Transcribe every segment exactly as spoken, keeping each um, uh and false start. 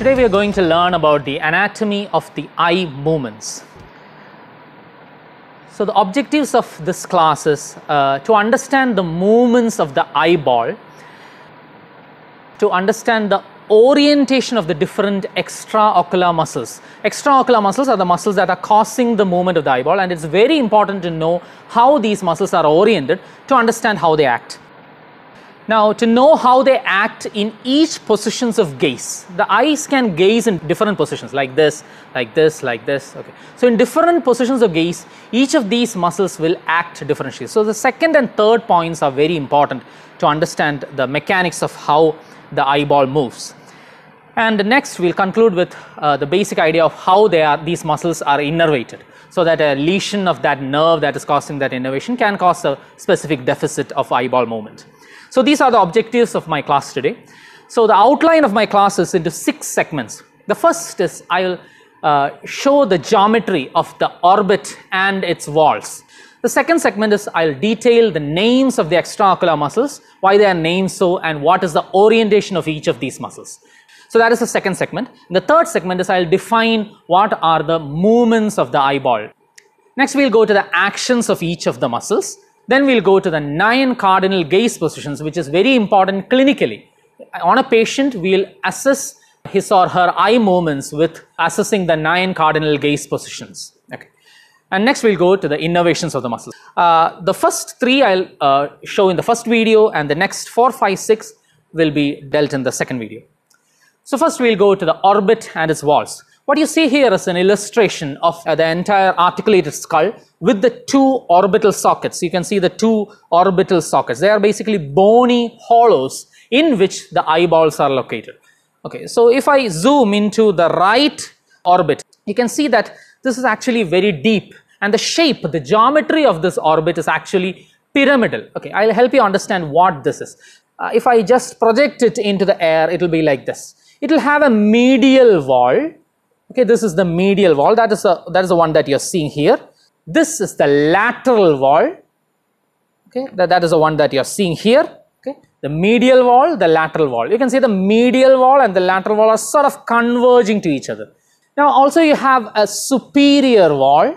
Today we are going to learn about the anatomy of the eye movements. So the objectives of this class is uh, to understand the movements of the eyeball, to understand the orientation of the different extraocular muscles. Extraocular muscles are the muscles that are causing the movement of the eyeball, and it's very important to know how these muscles are oriented to understand how they act. Now, to know how they act in each positions of gaze, the eyes can gaze in different positions like this, like this, like this. Okay. So, in different positions of gaze, each of these muscles will act differently. So, the second and third points are very important to understand the mechanics of how the eyeball moves. And next, we will conclude with uh, the basic idea of how they are, these muscles are innervated, so that a lesion of that nerve that is causing that innervation can cause a specific deficit of eyeball movement. So these are the objectives of my class today. So the outline of my class is into six segments. The first is I will uh, show the geometry of the orbit and its walls. The second segment is I will detail the names of the extraocular muscles, why they are named so, and what is the orientation of each of these muscles. So that is the second segment. The third segment is I will define what are the movements of the eyeball. Next we will go to the actions of each of the muscles. Then we will go to the nine cardinal gaze positions, which is very important clinically. On a patient, we will assess his or her eye movements with assessing the nine cardinal gaze positions. Okay. And next we will go to the innervations of the muscles. Uh, the first three I will uh, show in the first video, and the next four, five, six will be dealt in the second video. So first we will go to the orbit and its walls. What you see here is an illustration of uh, the entire articulated skull with the two orbital sockets. You can see the two orbital sockets. They are basically bony hollows in which the eyeballs are located. Okay, so if I zoom into the right orbit, you can see that this is actually very deep, and the shape, the geometry of this orbit is actually pyramidal. Okay, I'll help you understand what this is. Uh, if I just project it into the air, it will be like this. It will have a medial wall. Okay, this is the medial wall. That is a, that is the one that you're seeing here. This is the lateral wall. Okay, that, that is the one that you're seeing here. Okay, the medial wall, the lateral wall. You can see the medial wall and the lateral wall are sort of converging to each other. Now, also you have a superior wall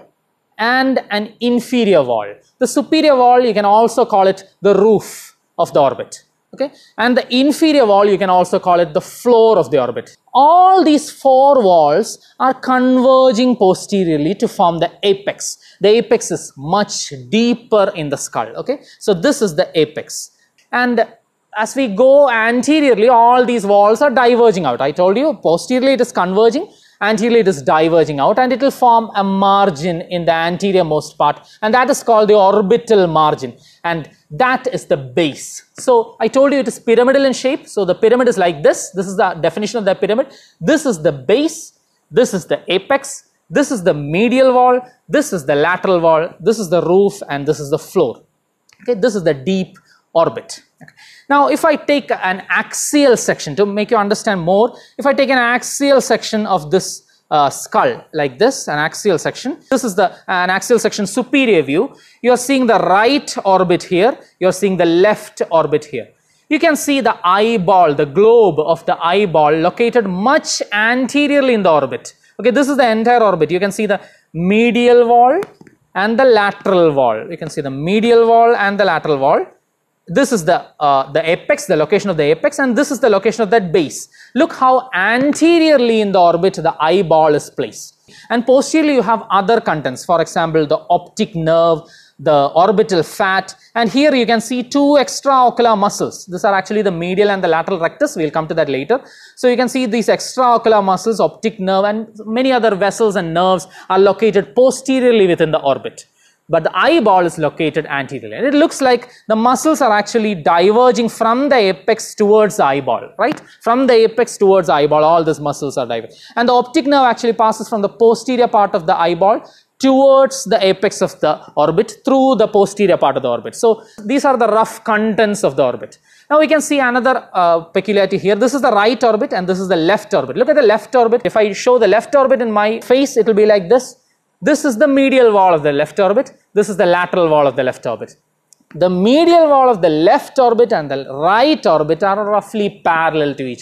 and an inferior wall. The superior wall, you can also call it the roof of the orbit. Okay, and the inferior wall, you can also call it the floor of the orbit. All these four walls are converging posteriorly to form the apex. The apex is much deeper in the skull. Okay, so this is the apex, and as we go anteriorly, all these walls are diverging out. I told you posteriorly it is converging, anteriorly it is diverging out, and it will form a margin in the anterior most part, and that is called the orbital margin, and that is the base. So I told you it is pyramidal in shape. So the pyramid is like this. This is the definition of the pyramid. This is the base, this is the apex, this is the medial wall, this is the lateral wall, this is the roof, and this is the floor. Okay, this is the deep orbit. Okay. Now, if I take an axial section to make you understand more, if I take an axial section of this uh, skull like this, an axial section, this is the an axial section superior view. You are seeing the right orbit here, you are seeing the left orbit here. You can see the eyeball, the globe of the eyeball located much anteriorly in the orbit. Okay, this is the entire orbit. You can see the medial wall and the lateral wall. You can see the medial wall and the lateral wall. This is the, uh, the apex, the location of the apex, and this is the location of that base. Look how anteriorly in the orbit the eyeball is placed. And posteriorly you have other contents, for example, the optic nerve, the orbital fat, and here you can see two extraocular muscles. These are actually the medial and the lateral rectus. We will come to that later. So you can see these extraocular muscles, optic nerve, and many other vessels and nerves are located posteriorly within the orbit. But the eyeball is located anteriorly, and it looks like the muscles are actually diverging from the apex towards the eyeball, right? From the apex towards the eyeball, all these muscles are diverging. And the optic nerve actually passes from the posterior part of the eyeball towards the apex of the orbit through the posterior part of the orbit. So these are the rough contents of the orbit. Now we can see another uh, peculiarity here. This is the right orbit and this is the left orbit. Look at the left orbit. If I show the left orbit in my face, it will be like this. This is the medial wall of the left orbit. This is the lateral wall of the left orbit. The medial wall of the left orbit and the right orbit are roughly parallel to each other.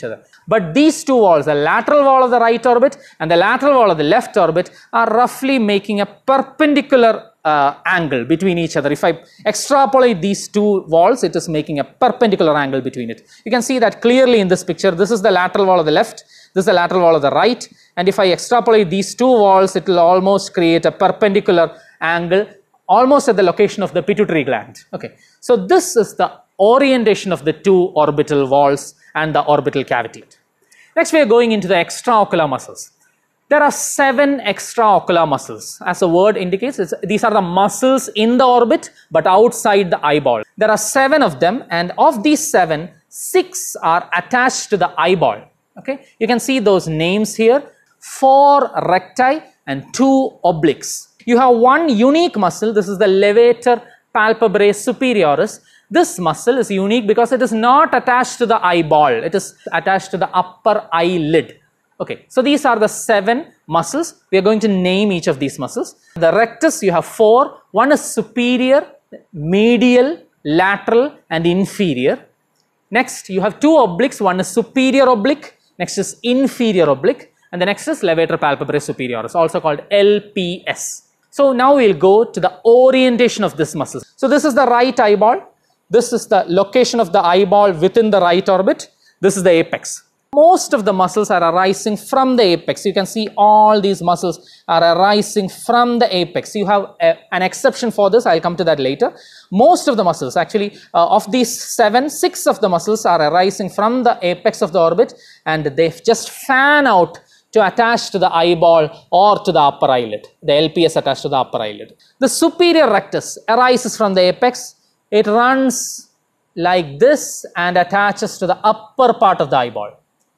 But these two walls, the lateral wall of the right orbit and the lateral wall of the left orbit, are roughly making a perpendicular uh, angle between each other. If I extrapolate these two walls, it is making a perpendicular angle between it. You can see that clearly in this picture. This is the lateral wall of the left, this is the lateral wall of the right, and if I extrapolate these two walls, it will almost create a perpendicular angle almost at the location of the pituitary gland. Okay, so this is the orientation of the two orbital walls and the orbital cavity. Next, we are going into the extraocular muscles. There are seven extraocular muscles. As the word indicates, it's, these are the muscles in the orbit but outside the eyeball. There are seven of them, and of these seven, six are attached to the eyeball. Okay, you can see those names here: four recti and two obliques. You have one unique muscle. This is the levator palpebrae superioris. This muscle is unique because it is not attached to the eyeball. It is attached to the upper eyelid. Okay, so these are the seven muscles. We are going to name each of these muscles. The rectus, you have four. One is superior, medial, lateral, and inferior. Next, you have two obliques. One is superior oblique. Next is inferior oblique. And the next is levator palpebrae superioris, also called L P S. So now we will go to the orientation of this muscle. So this is the right eyeball. This is the location of the eyeball within the right orbit. This is the apex. Most of the muscles are arising from the apex. You can see all these muscles are arising from the apex. You have a, an exception for this. I'll come to that later. Most of the muscles, actually, uh, of these seven, six of the muscles are arising from the apex of the orbit, and they just fan out to attach to the eyeball or to the upper eyelid. The L P S attached to the upper eyelid. The superior rectus arises from the apex. It runs like this and attaches to the upper part of the eyeball.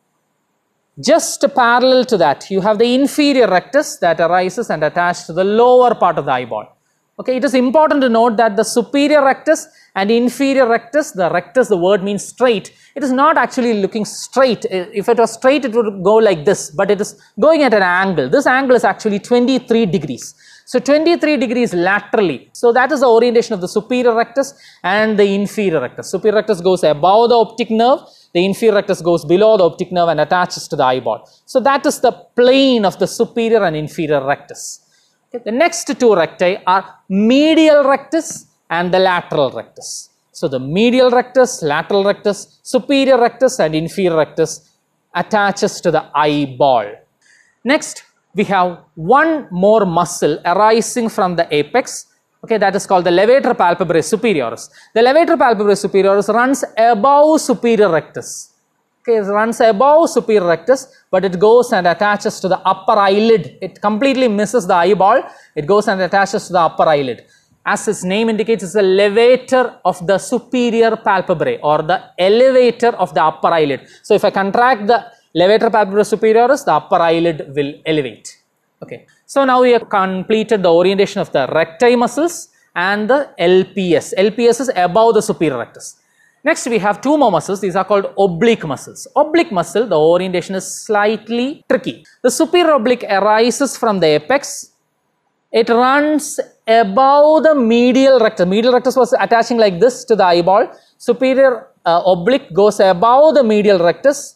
Just parallel to that, you have the inferior rectus that arises and attaches to the lower part of the eyeball. Okay, it is important to note that the superior rectus and inferior rectus, the rectus, the word means straight. It is not actually looking straight. If it was straight, it would go like this, but it is going at an angle. This angle is actually twenty-three degrees. So twenty-three degrees laterally. So that is the orientation of the superior rectus and the inferior rectus. Superior rectus goes above the optic nerve. The inferior rectus goes below the optic nerve and attaches to the eyeball. So that is the plane of the superior and inferior rectus. Okay. The next two recti are medial rectus and the lateral rectus. So the medial rectus, lateral rectus, superior rectus and inferior rectus attaches to the eyeball. Next, we have one more muscle arising from the apex. Okay, that is called the levator palpebrae superioris. The levator palpebrae superioris runs above superior rectus. Okay, it runs above superior rectus, but it goes and attaches to the upper eyelid. It completely misses the eyeball. It goes and attaches to the upper eyelid. As its name indicates, it's a levator of the superior palpebrae, or the elevator of the upper eyelid. So if I contract the levator palpebrae superioris, the upper eyelid will elevate. Okay. So now we have completed the orientation of the recti muscles and the L P S. L P S is above the superior rectus. Next, we have two more muscles. These are called oblique muscles. Oblique muscle, the orientation is slightly tricky. The superior oblique arises from the apex. It runs above the medial rectus. Medial rectus was attaching like this to the eyeball. Superior uh, oblique goes above the medial rectus.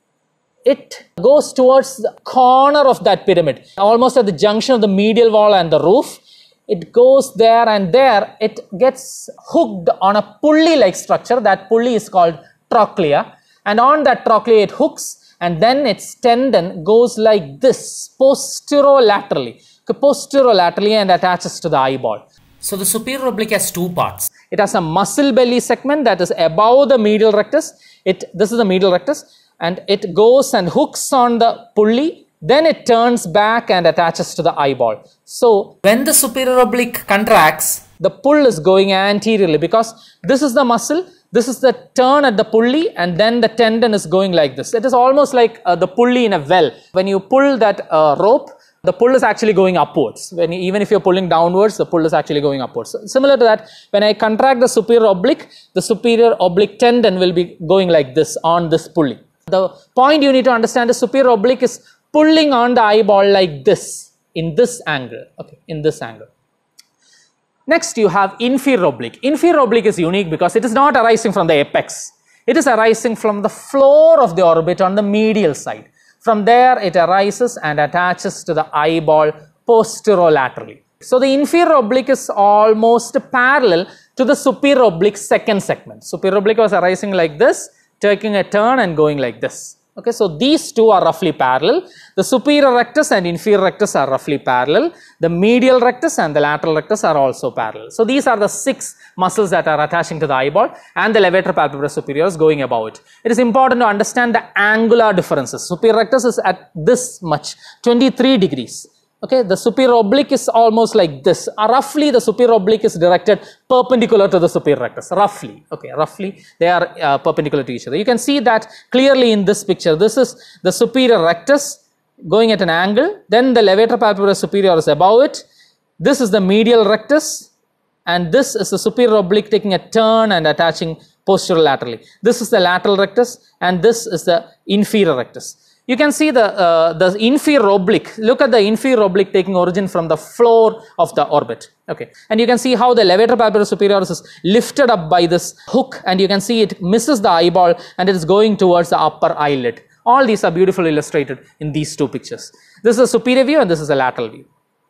It goes towards the corner of that pyramid, almost at the junction of the medial wall and the roof. It goes there, and there it gets hooked on a pulley-like structure. That pulley is called trochlea, and on that trochlea it hooks, and then its tendon goes like this, posterolaterally, posterolaterally and attaches to the eyeball. So the superior oblique has two parts. It has a muscle belly segment that is above the medial rectus. It, this is the medial rectus. And it goes and hooks on the pulley, then it turns back and attaches to the eyeball. So when the superior oblique contracts, the pull is going anteriorly, because this is the muscle, this is the turn at the pulley, and then the tendon is going like this. It is almost like uh, the pulley in a well. When you pull that uh, rope, the pull is actually going upwards. When you, even if you are pulling downwards, the pull is actually going upwards. So similar to that, when I contract the superior oblique, the superior oblique tendon will be going like this on this pulley. The point you need to understand is superior oblique is pulling on the eyeball like this, in this angle, okay, in this angle. Next, you have inferior oblique. Inferior oblique is unique because it is not arising from the apex. It is arising from the floor of the orbit on the medial side. From there it arises and attaches to the eyeball posterolaterally. So the inferior oblique is almost parallel to the superior oblique second segment. Superior oblique was arising like this, taking a turn and going like this. Okay, so these two are roughly parallel. The superior rectus and inferior rectus are roughly parallel. The medial rectus and the lateral rectus are also parallel. So these are the six muscles that are attaching to the eyeball, and the levator palpebrae superior is going above it. It is important to understand the angular differences. Superior rectus is at this much, twenty-three degrees. Okay, the superior oblique is almost like this. Uh, roughly, the superior oblique is directed perpendicular to the superior rectus. Roughly, okay, roughly they are uh, perpendicular to each other. You can see that clearly in this picture. This is the superior rectus going at an angle. Then the levator palpebrae superior is above it. This is the medial rectus, and this is the superior oblique taking a turn and attaching posterolaterally. This is the lateral rectus, and this is the inferior rectus. You can see the, uh, the inferior oblique. Look at the inferior oblique taking origin from the floor of the orbit. Okay, and you can see how the levator palpebrae superior is lifted up by this hook, and you can see it misses the eyeball and it is going towards the upper eyelid. All these are beautifully illustrated in these two pictures. This is a superior view and this is a lateral view.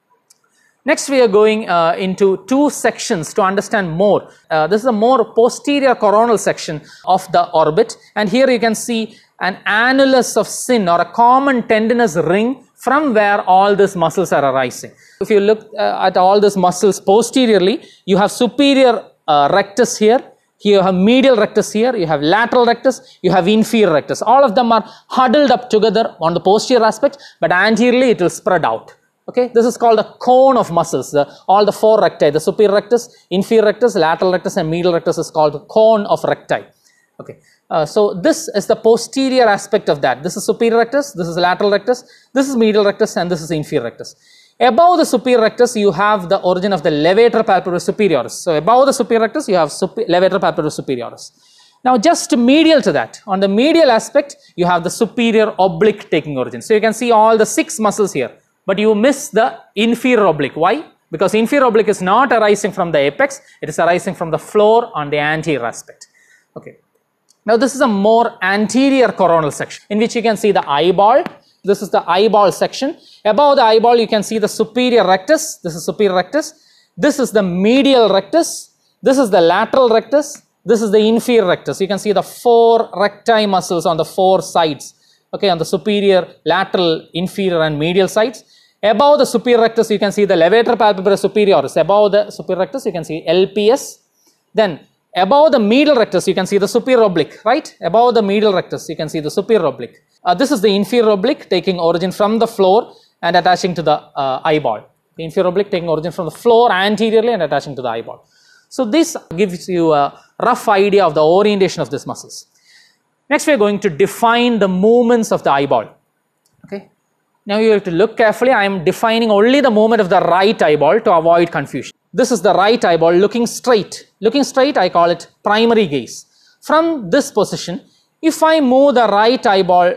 Next, we are going uh, into two sections to understand more. Uh, this is a more posterior coronal section of the orbit, and here you can see an annulus of Sinn, or a common tendinous ring from where all these muscles are arising. If you look uh, at all these muscles posteriorly, you have superior uh, rectus here, here you have medial rectus here, you have lateral rectus, you have inferior rectus. All of them are huddled up together on the posterior aspect, but anteriorly it will spread out. Okay, this is called a cone of muscles. The, all the four recti, the superior rectus, inferior rectus, lateral rectus and medial rectus is called the cone of recti. Okay, uh, so this is the posterior aspect of that. This is superior rectus, this is lateral rectus, this is medial rectus, and this is inferior rectus. Above the superior rectus, you have the origin of the levator palpebrae superioris. So above the superior rectus, you have levator palpebrae superioris. Now just medial to that, on the medial aspect, you have the superior oblique taking origin. So you can see all the six muscles here, but you miss the inferior oblique. Why? Because inferior oblique is not arising from the apex, it is arising from the floor on the anterior aspect. Okay. Now this is a more anterior coronal section in which you can see the eyeball. This is the eyeball section. Above the eyeball you can see the superior rectus. This is superior rectus. This is the medial rectus. This is the lateral rectus. This is the inferior rectus. You can see the four recti muscles on the four sides. Okay, on the superior, lateral, inferior and medial sides. Above the superior rectus you can see the levator palpebrae superioris. Above the superior rectus you can see L P S. Then above the medial rectus, you can see the superior oblique, right? Above the medial rectus, you can see the superior oblique. Uh, this is the inferior oblique taking origin from the floor and attaching to the uh, eyeball. The inferior oblique taking origin from the floor anteriorly and attaching to the eyeball. So this gives you a rough idea of the orientation of these muscles. Next, we are going to define the movements of the eyeball. Okay. Now you have to look carefully. I am defining only the movement of the right eyeball to avoid confusion. This is the right eyeball looking straight. Looking straight, I call it primary gaze. From this position, if I move the right eyeball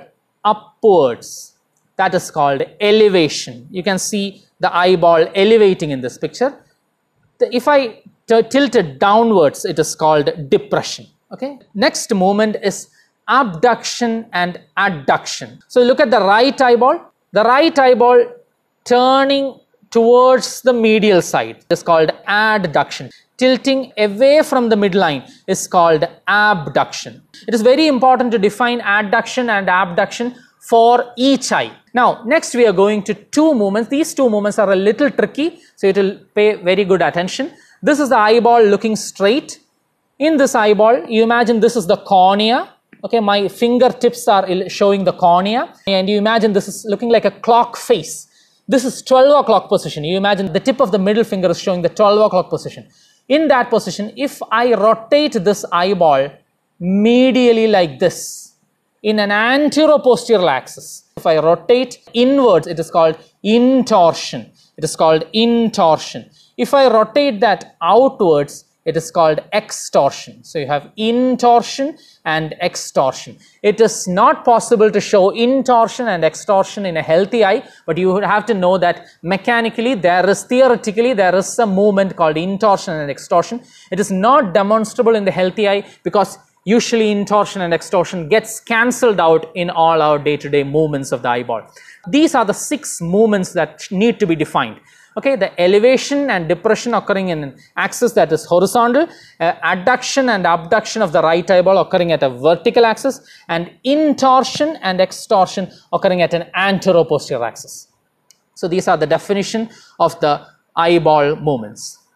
upwards, that is called elevation. You can see the eyeball elevating in this picture. If I tilt it downwards, it is called depression. Okay. Next movement is abduction and adduction. So look at the right eyeball. The right eyeball turning towards the medial side is called adduction. Tilting away from the midline is called abduction. It is very important to define adduction and abduction for each eye. Now, next we are going to two movements. These two movements are a little tricky, so it will pay very good attention. This is the eyeball looking straight. In this eyeball, you imagine this is the cornea. Okay, my fingertips are showing the cornea, and you imagine this is looking like a clock face. This is twelve o'clock position. You imagine the tip of the middle finger is showing the twelve o'clock position. In that position, if I rotate this eyeball medially like this in an anteroposterior axis, if I rotate inwards, it is called intorsion. It is called intorsion. If I rotate that outwards, it is called extorsion. So you have intorsion and extorsion. It is not possible to show intorsion and extorsion in a healthy eye, but you would have to know that mechanically there is, theoretically there is a movement called intorsion and extorsion. It is not demonstrable in the healthy eye because usually intorsion and extorsion, gets cancelled out in all our day-to-day movements of the eyeball. These are the six movements that need to be defined. Okay, the elevation and depression occurring in an axis that is horizontal, uh, adduction and abduction of the right eyeball occurring at a vertical axis, and intorsion and extorsion occurring at an anteroposterior axis. So these are the definition of the eyeball movements.